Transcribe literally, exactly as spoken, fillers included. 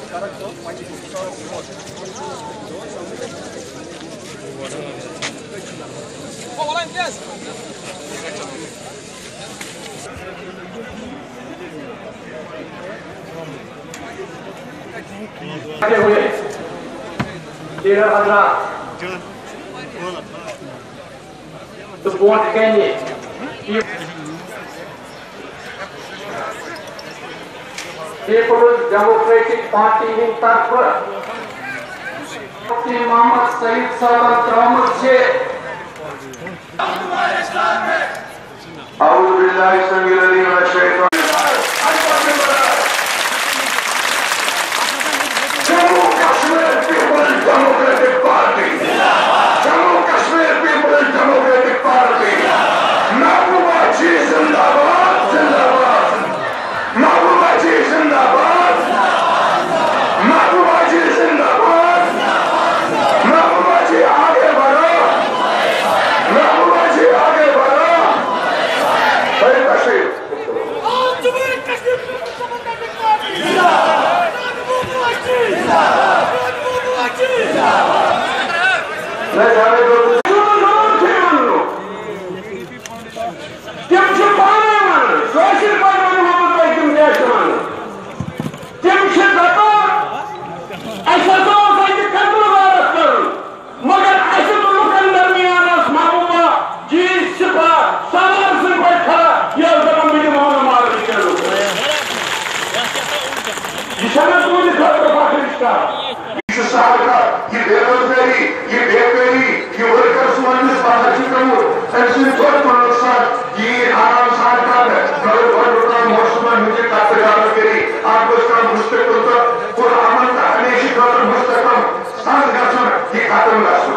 हुए तेरह पंद्रह तो वोट कहेंगे पीपुल्स डेमोक्रेटिक पार्टी की तरफ मोहम्मद सईद साहब त्रमुख से औज़ु बिल्लाहि समीउल अलीम मिनश शैतानिर Jammu Kashmir people's democratic party Jammu Kashmir people's democratic party Mehbooba ji जिंदाबाद जिंदाबाद महबूबा जी जिंदाबाद महबूबा जी जिंदाबाद महबूबा जी आगे बढ़ो महबूबा जी आगे बढ़ो बड़े कश्मीर मैं जाने दो Tim się panem, co się panem Muhammad Bey'im yaşaman. Tim się zato, aşağıda olsaydı kadro varastır. Magar aşağıda lokan darmiyanas mahbuba, ciz sıpa, sanarsın başkara, yazdıran bilim ona marif içeri. İşaret muydu kadro bakışta? Şu sahada, ये बेरोजगारी, ये बेकारी, ये workers workers बाहर चिकमो, ऐसे तो तो नुकसान, ये आराम साथ का है, बड़े बड़े लोग मौसम में मुझे काटकर करी, आपको इसका मुस्तकिल तो और अमन का अनेक ही मुस्तकम सांस का सुन ये खत्म